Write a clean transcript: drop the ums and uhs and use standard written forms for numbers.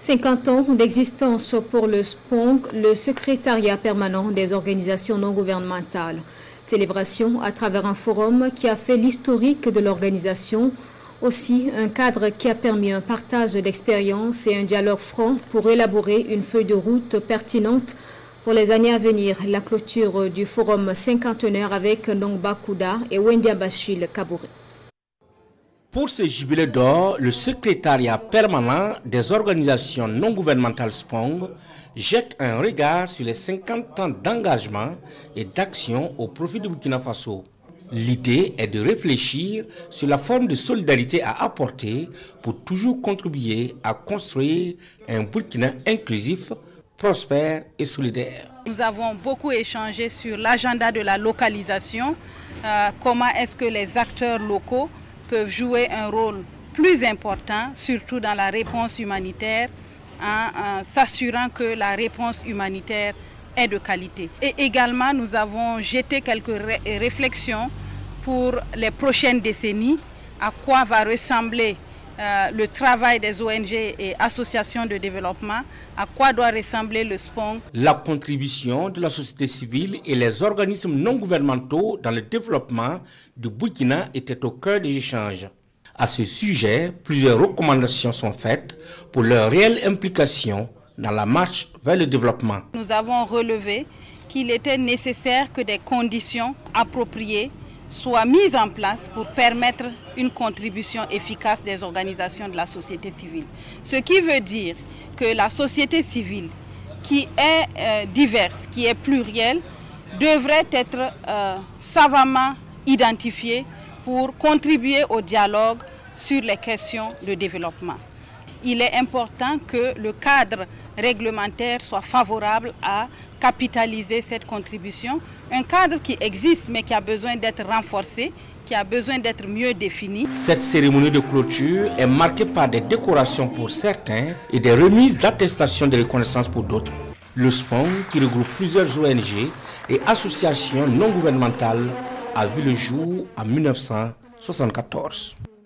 50 ans d'existence pour le SPONG, le secrétariat permanent des organisations non gouvernementales. Célébration à travers un forum qui a fait l'historique de l'organisation, aussi un cadre qui a permis un partage d'expériences et un dialogue franc pour élaborer une feuille de route pertinente pour les années à venir. La clôture du forum cinquantenaire avec Nongba Kouda et Wendia Bachil Kabouré. Pour ce jubilé d'or, le secrétariat permanent des organisations non gouvernementales SPONG jette un regard sur les 50 ans d'engagement et d'action au profit du Burkina Faso. L'idée est de réfléchir sur la forme de solidarité à apporter pour toujours contribuer à construire un Burkina inclusif, prospère et solidaire. Nous avons beaucoup échangé sur l'agenda de la localisation, comment est-ce que les acteurs locaux peuvent jouer un rôle plus important, surtout dans la réponse humanitaire, en s'assurant que la réponse humanitaire est de qualité. Et également, nous avons jeté quelques réflexions pour les prochaines décennies, à quoi va ressembler le travail des ONG et associations de développement, à quoi doit ressembler le SPONG. La contribution de la société civile et les organismes non gouvernementaux dans le développement du Burkina était au cœur des échanges. À ce sujet, plusieurs recommandations sont faites pour leur réelle implication dans la marche vers le développement. Nous avons relevé qu'il était nécessaire que des conditions appropriées soient mises en place pour permettre une contribution efficace des organisations de la société civile. Ce qui veut dire que la société civile, qui est diverse, qui est plurielle, devrait être savamment identifiée pour contribuer au dialogue sur les questions de développement. Il est important que le cadre réglementaire soit favorable à capitaliser cette contribution. Un cadre qui existe mais qui a besoin d'être renforcé, qui a besoin d'être mieux défini. Cette cérémonie de clôture est marquée par des décorations pour certains et des remises d'attestations de reconnaissance pour d'autres. Le SPONG, qui regroupe plusieurs ONG et associations non gouvernementales, a vu le jour en 1974.